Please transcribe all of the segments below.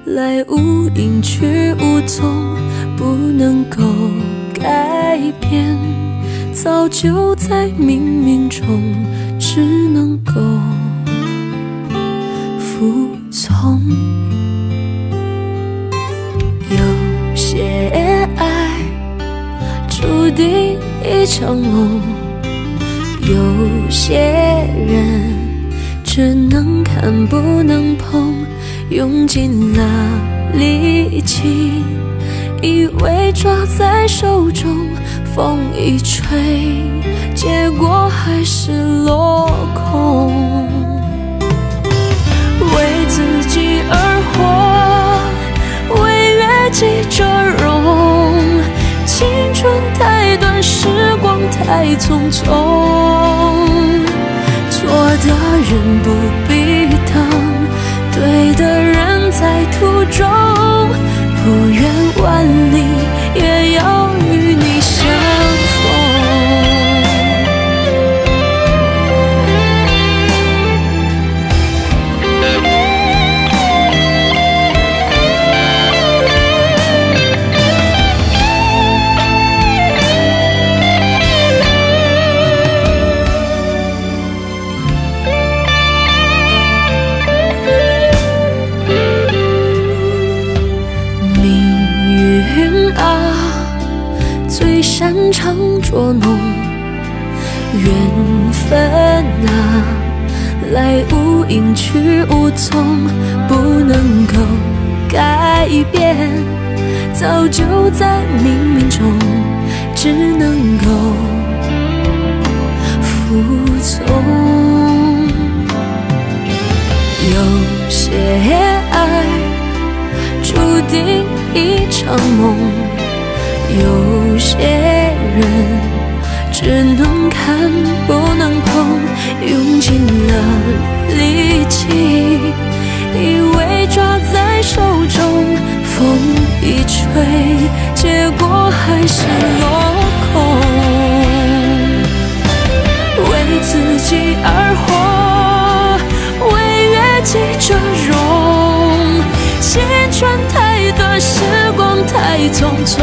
来无影去无踪，不能够改变，早就在冥冥中，只能够服从。有些爱注定一场梦，有些人只能看不能碰，用尽了力气，以为抓在手中，风一吹，结果还是落空。为自己而活，为悦己者容，青春太短，时光太匆匆，错的人不必等，对的人在途中，不远万里也要与你相逢。最擅长捉弄缘分啊，来无影去无踪，不能够改变，早就在冥冥中，只能够服从。有些爱注定一场梦，有些人只能看不能碰，用尽了力气，以为抓在手中，风一吹，结果还是落空。为自己而活，为悦己者容，青春太短，时光太匆匆，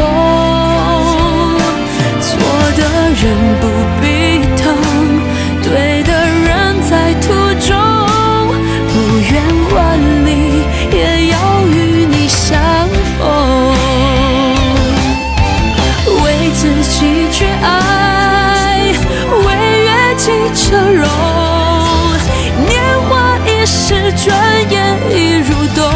错的人不必等，对的人在途中，不远万里也要与你相逢。为自己去爱，为悦己者容，年华易逝，转眼已入冬，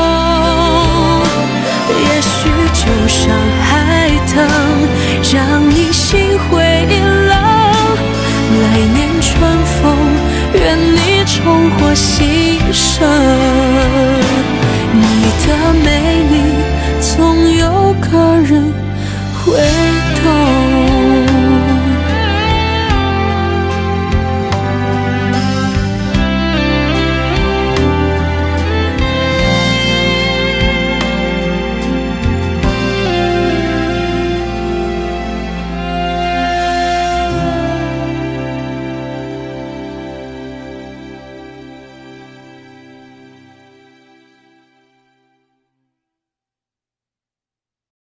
也许就像海棠，让你心灰意冷，来年春风，愿你重获新生。你的美丽，总有个人会